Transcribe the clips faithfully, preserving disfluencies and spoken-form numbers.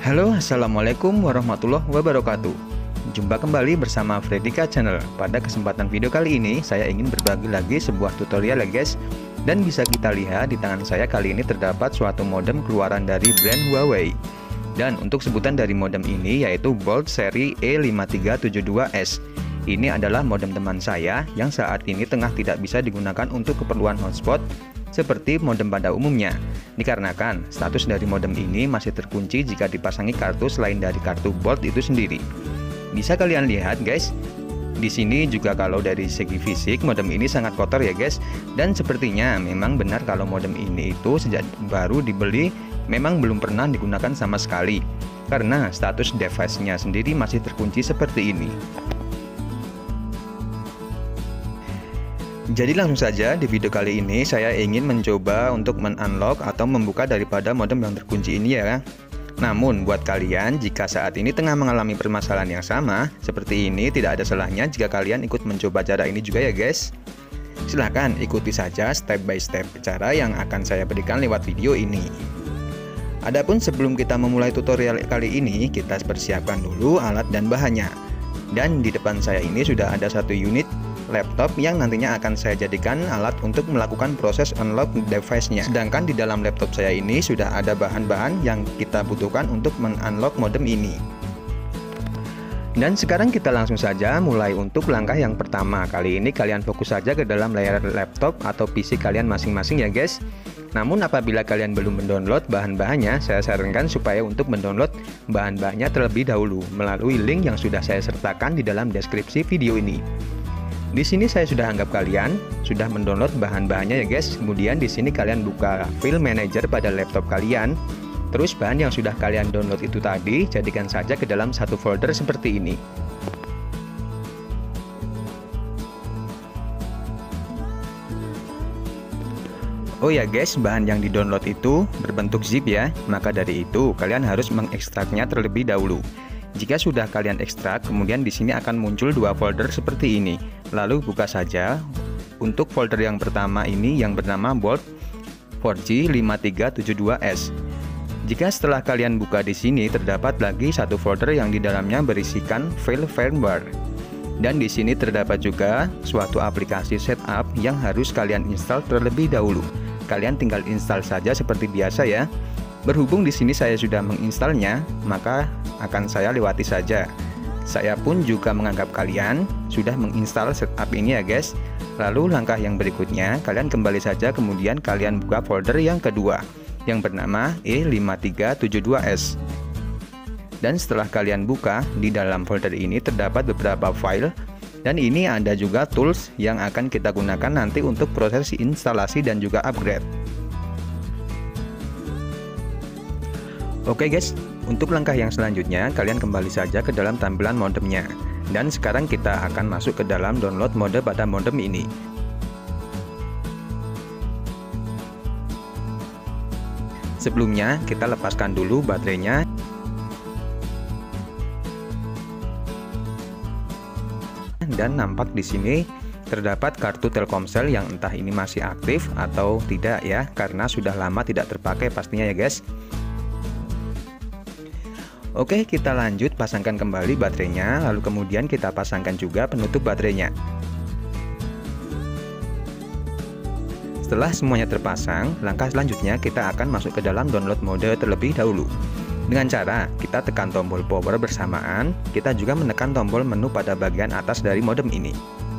Halo, assalamualaikum warahmatullahi wabarakatuh. Jumpa kembali bersama Fredika Channel. Pada kesempatan video kali ini saya ingin berbagi lagi sebuah tutorial ya guys. Dan bisa kita lihat di tangan saya kali ini terdapat suatu modem keluaran dari brand Huawei. Dan untuk sebutan dari modem ini yaitu Bolt seri E lima tiga tujuh dua S. Ini adalah modem teman saya yang saat ini tengah tidak bisa digunakan untuk keperluan hotspot seperti modem pada umumnya, dikarenakan status dari modem ini masih terkunci jika dipasangi kartu selain dari kartu Bolt itu sendiri. Bisa kalian lihat guys, di sini juga kalau dari segi fisik modem ini sangat kotor ya guys, dan sepertinya memang benar kalau modem ini itu sejak baru dibeli memang belum pernah digunakan sama sekali, karena status device-nya sendiri masih terkunci seperti ini. Jadi langsung saja di video kali ini saya ingin mencoba untuk men-unlock atau membuka daripada modem yang terkunci ini ya. Namun buat kalian jika saat ini tengah mengalami permasalahan yang sama seperti ini, tidak ada salahnya jika kalian ikut mencoba cara ini juga ya guys. Silahkan ikuti saja step by step cara yang akan saya berikan lewat video ini. Adapun sebelum kita memulai tutorial kali ini, kita persiapkan dulu alat dan bahannya. Dan di depan saya ini sudah ada satu unit laptop yang nantinya akan saya jadikan alat untuk melakukan proses unlock device-nya. Sedangkan di dalam laptop saya ini sudah ada bahan-bahan yang kita butuhkan untuk men-unlock modem ini. Dan sekarang kita langsung saja mulai untuk langkah yang pertama. Kali ini kalian fokus saja ke dalam layar laptop atau P C kalian masing-masing ya guys. Namun apabila kalian belum mendownload bahan-bahannya, saya sarankan supaya untuk mendownload bahan-bahannya terlebih dahulu melalui link yang sudah saya sertakan di dalam deskripsi video ini. Di sini saya sudah anggap kalian sudah mendownload bahan-bahannya ya guys. Kemudian di sini kalian buka file manager pada laptop kalian. Terus bahan yang sudah kalian download itu tadi jadikan saja ke dalam satu folder seperti ini. Oh ya guys, bahan yang di-download itu berbentuk zip ya. Maka dari itu kalian harus mengekstraknya terlebih dahulu. Jika sudah kalian ekstrak, kemudian di sini akan muncul dua folder seperti ini. Lalu buka saja. Untuk folder yang pertama ini yang bernama Bolt empat G lima tiga tujuh dua S. Jika setelah kalian buka di sini terdapat lagi satu folder yang di dalamnya berisikan file firmware. Dan di sini terdapat juga suatu aplikasi setup yang harus kalian install terlebih dahulu. Kalian tinggal install saja seperti biasa ya. Berhubung di sini saya sudah menginstalnya, maka akan saya lewati saja. Saya pun juga menganggap kalian sudah menginstal setup ini ya guys. Lalu langkah yang berikutnya, kalian kembali saja kemudian kalian buka folder yang kedua yang bernama E lima tiga tujuh dua S. Dan setelah kalian buka, di dalam folder ini terdapat beberapa file. Dan ini ada juga tools yang akan kita gunakan nanti untuk proses instalasi dan juga upgrade. Oke guys, untuk langkah yang selanjutnya kalian kembali saja ke dalam tampilan modemnya. Dan sekarang kita akan masuk ke dalam download mode pada modem ini. Sebelumnya kita lepaskan dulu baterainya. Dan nampak di sini terdapat kartu Telkomsel yang entah ini masih aktif atau tidak ya, karena sudah lama tidak terpakai pastinya ya guys. Oke, kita lanjut pasangkan kembali baterainya, lalu kemudian kita pasangkan juga penutup baterainya. Setelah semuanya terpasang, langkah selanjutnya kita akan masuk ke dalam download mode terlebih dahulu. Dengan cara kita tekan tombol power bersamaan, kita juga menekan tombol menu pada bagian atas dari modem ini.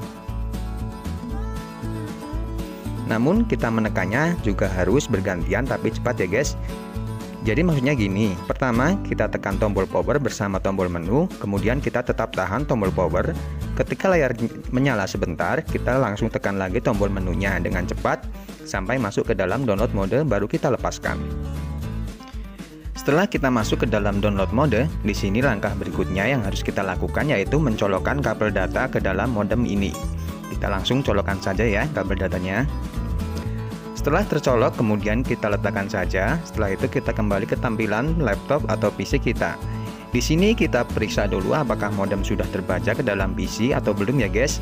Namun kita menekannya juga harus bergantian tapi cepat ya guys. Jadi maksudnya gini, pertama kita tekan tombol power bersama tombol menu, kemudian kita tetap tahan tombol power. Ketika layar menyala sebentar, kita langsung tekan lagi tombol menunya dengan cepat sampai masuk ke dalam download mode, baru kita lepaskan. Setelah kita masuk ke dalam download mode, di sini langkah berikutnya yang harus kita lakukan yaitu mencolokkan kabel data ke dalam modem ini. Kita langsung colokkan saja ya kabel datanya. Setelah tercolok, kemudian kita letakkan saja. Setelah itu kita kembali ke tampilan laptop atau P C kita. Di sini kita periksa dulu apakah modem sudah terbaca ke dalam P C atau belum ya guys.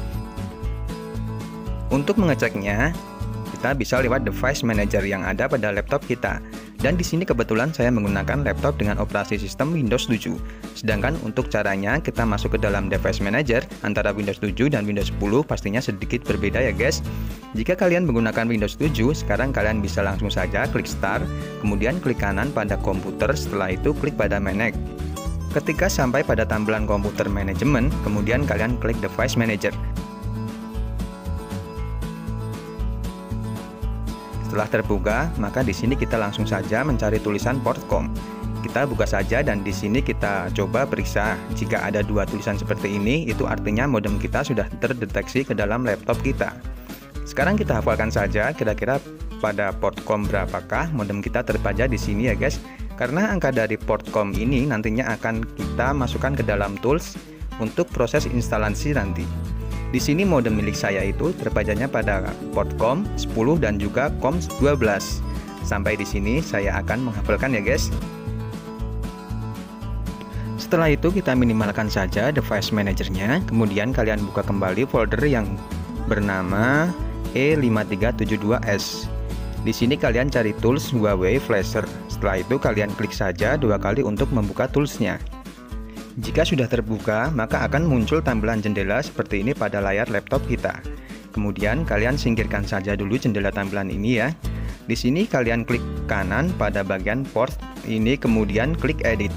Untuk mengeceknya, kita bisa lewat device manager yang ada pada laptop kita. Dan di sini kebetulan saya menggunakan laptop dengan operasi sistem Windows tujuh. Sedangkan untuk caranya kita masuk ke dalam device manager antara Windows tujuh dan Windows sepuluh pastinya sedikit berbeda ya guys. Jika kalian menggunakan Windows tujuh, sekarang kalian bisa langsung saja klik Start, kemudian klik kanan pada komputer, setelah itu klik pada Manage. Ketika sampai pada tampilan komputer manajemen, kemudian kalian klik Device Manager. Setelah terbuka, maka di sini kita langsung saja mencari tulisan port com. Kita buka saja dan di sini kita coba periksa. Jika ada dua tulisan seperti ini, itu artinya modem kita sudah terdeteksi ke dalam laptop kita. Sekarang kita hafalkan saja kira-kira pada port com berapakah modem kita terbaca di sini ya guys. Karena angka dari port com ini nantinya akan kita masukkan ke dalam tools untuk proses instalasi nanti. Di sini modem milik saya itu terbacanya pada port com sepuluh dan juga com dua belas. Sampai di sini saya akan menghafalkan ya guys. Setelah itu kita minimalkan saja device manajernya, kemudian kalian buka kembali folder yang bernama E lima tiga tujuh dua S. Di sini kalian cari tools Huawei Flasher. Setelah itu kalian klik saja dua kali untuk membuka toolsnya. Jika sudah terbuka, maka akan muncul tampilan jendela seperti ini pada layar laptop kita. Kemudian kalian singkirkan saja dulu jendela tampilan ini ya. Di sini kalian klik kanan pada bagian port ini, kemudian klik Edit.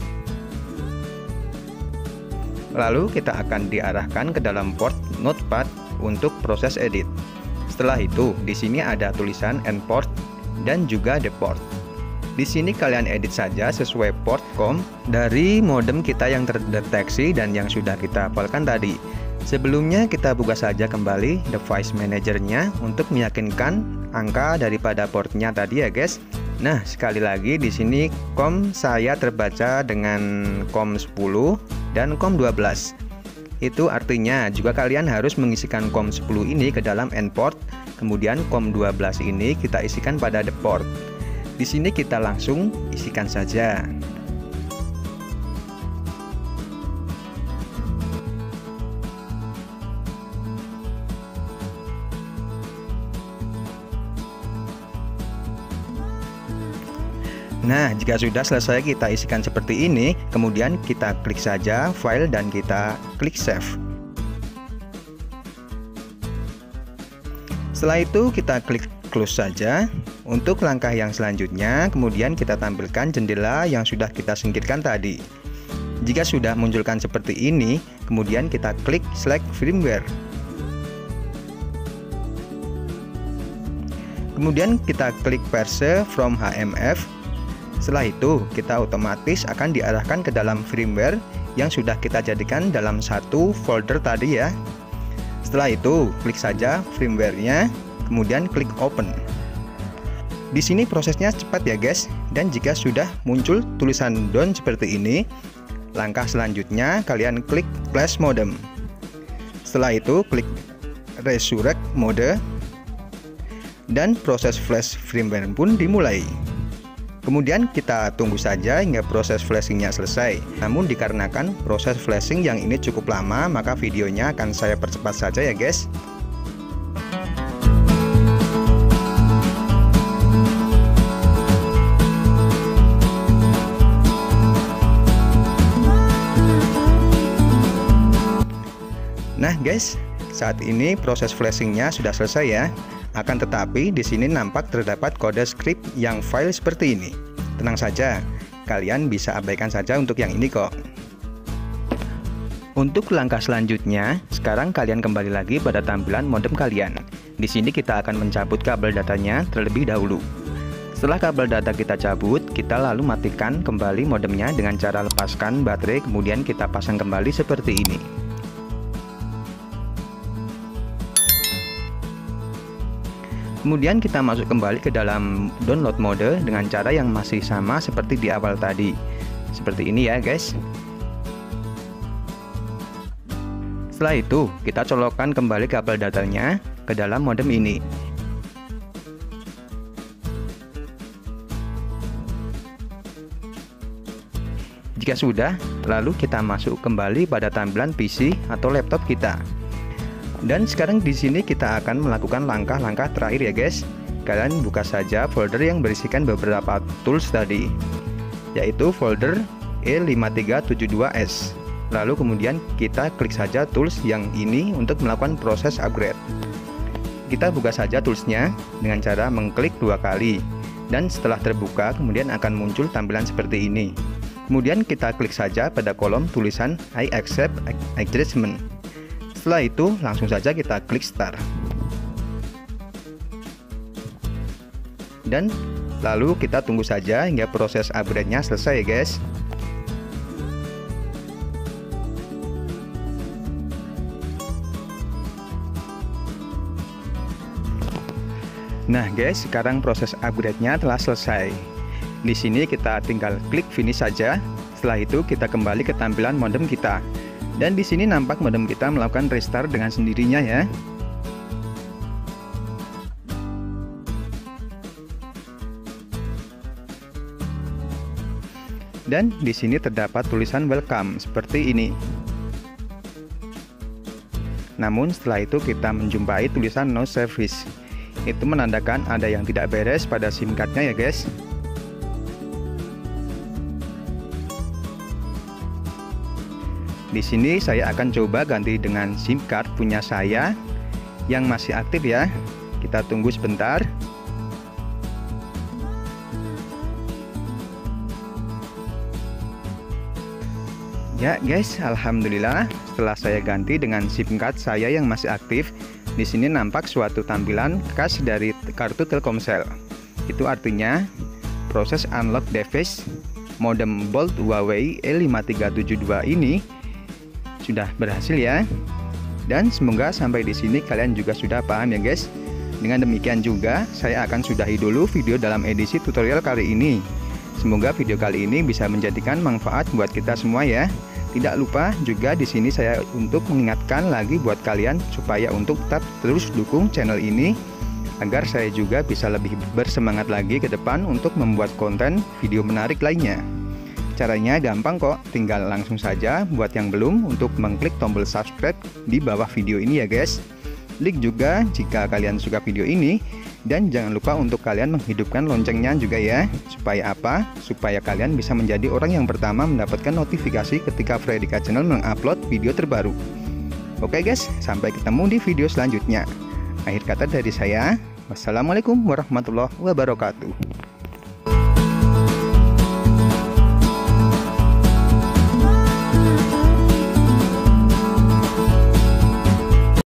Lalu kita akan diarahkan ke dalam port Notepad untuk proses edit. Setelah itu, di sini ada tulisan End Port dan juga Deport. Di sini kalian edit saja sesuai port com dari modem kita yang terdeteksi dan yang sudah kita hafalkan tadi. Sebelumnya kita buka saja kembali device manajernya untuk meyakinkan angka daripada portnya tadi ya guys. Nah, sekali lagi di sini com saya terbaca dengan com sepuluh dan com dua belas. Itu artinya juga kalian harus mengisikan com sepuluh ini ke dalam end port, kemudian com dua belas ini kita isikan pada deport. Di sini kita langsung isikan saja. Nah, jika sudah selesai kita isikan seperti ini, kemudian kita klik saja file dan kita klik save. Setelah itu kita klik close saja. Untuk langkah yang selanjutnya, kemudian kita tampilkan jendela yang sudah kita singkirkan tadi. Jika sudah munculkan seperti ini, kemudian kita klik select firmware. Kemudian kita klik verse from H M F. Setelah itu, kita otomatis akan diarahkan ke dalam firmware yang sudah kita jadikan dalam satu folder tadi ya. Setelah itu, klik saja firmware-nya, kemudian klik open. Di sini prosesnya cepat ya guys, dan jika sudah muncul tulisan done seperti ini, langkah selanjutnya kalian klik flash modem. Setelah itu klik resurrect mode, dan proses flash firmware pun dimulai. Kemudian kita tunggu saja hingga proses flashingnya selesai. Namun dikarenakan proses flashing yang ini cukup lama, maka videonya akan saya percepat saja ya guys. Nah guys, saat ini proses flashingnya sudah selesai ya. Akan tetapi di sini nampak terdapat kode script yang file seperti ini. Tenang saja, kalian bisa abaikan saja untuk yang ini kok. Untuk langkah selanjutnya, sekarang kalian kembali lagi pada tampilan modem kalian. Di sini kita akan mencabut kabel datanya terlebih dahulu. Setelah kabel data kita cabut, kita lalu matikan kembali modemnya dengan cara lepaskan baterai, kemudian kita pasang kembali seperti ini. Kemudian kita masuk kembali ke dalam download mode dengan cara yang masih sama seperti di awal tadi. Seperti ini ya guys. Setelah itu, kita colokkan kembali kabel datanya ke dalam modem ini. Jika sudah, lalu kita masuk kembali pada tampilan P C atau laptop kita. Dan sekarang di sini kita akan melakukan langkah-langkah terakhir ya guys. kalian buka saja folder yang berisikan beberapa tools tadi, yaitu folder E lima tiga tujuh dua S. Lalu kemudian kita klik saja tools yang ini untuk melakukan proses upgrade. Kita buka saja toolsnya dengan cara mengklik dua kali, dan setelah terbuka kemudian akan muncul tampilan seperti ini. Kemudian kita klik saja pada kolom tulisan I accept adjustment. Setelah itu langsung saja kita klik start. Dan lalu kita tunggu saja hingga proses upgrade-nya selesai ya guys. Nah guys, sekarang proses upgrade-nya telah selesai. Di sini kita tinggal klik finish saja. Setelah itu kita kembali ke tampilan modem kita. Dan di sini nampak modem kita melakukan restart dengan sendirinya ya. Dan di sini terdapat tulisan welcome seperti ini. Namun setelah itu kita menjumpai tulisan no service. Itu menandakan ada yang tidak beres pada SIM cardnya ya guys. Di sini saya akan coba ganti dengan SIM card punya saya yang masih aktif ya. Kita tunggu sebentar. Ya guys, alhamdulillah setelah saya ganti dengan SIM card saya yang masih aktif, di sini nampak suatu tampilan khas dari kartu Telkomsel. Itu artinya proses unlock device modem Bolt Huawei E lima tiga tujuh dua ini sudah berhasil ya. Dan semoga sampai di sini kalian juga sudah paham ya guys. Dengan demikian juga saya akan sudahi dulu video dalam edisi tutorial kali ini. Semoga video kali ini bisa menjadikan manfaat buat kita semua ya. Tidak lupa juga di sini saya untuk mengingatkan lagi buat kalian supaya untuk tetap terus dukung channel ini agar saya juga bisa lebih bersemangat lagi ke depan untuk membuat konten video menarik lainnya. Caranya gampang kok, tinggal langsung saja buat yang belum untuk mengklik tombol subscribe di bawah video ini ya guys. Like juga jika kalian suka video ini, dan jangan lupa untuk kalian menghidupkan loncengnya juga ya. Supaya apa? Supaya kalian bisa menjadi orang yang pertama mendapatkan notifikasi ketika Fredika Channel mengupload video terbaru. Oke guys, sampai ketemu di video selanjutnya. Akhir kata dari saya, wassalamualaikum warahmatullahi wabarakatuh.